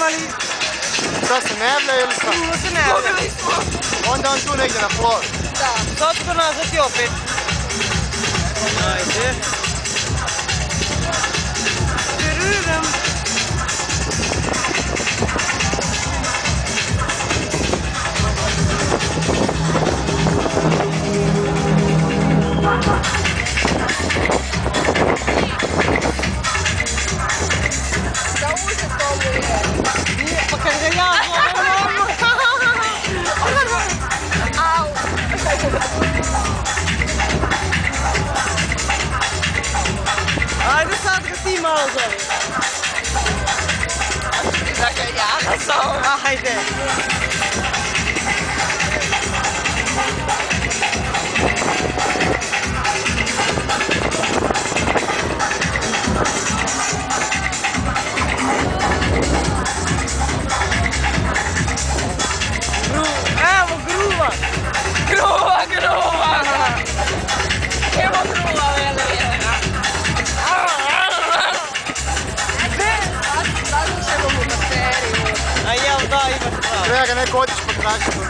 imali... Šta se ne javlja ili šta? Kruva se ne javlja. Onda on tu negdje na plovi. Da. Sad ću nazvati opet. Ajde. Da uđe to mu je. Nije, pa kad ga ja zovem, Au. ajde sad ga ti malo zove. Da ga ja nazovem. Ajde. Evo gruva. Gruva, gruva. Evo gruva, vele. Sad ćemo mu na seriju. A jel da, imaš pravo. Treba ga neko otići potražiti.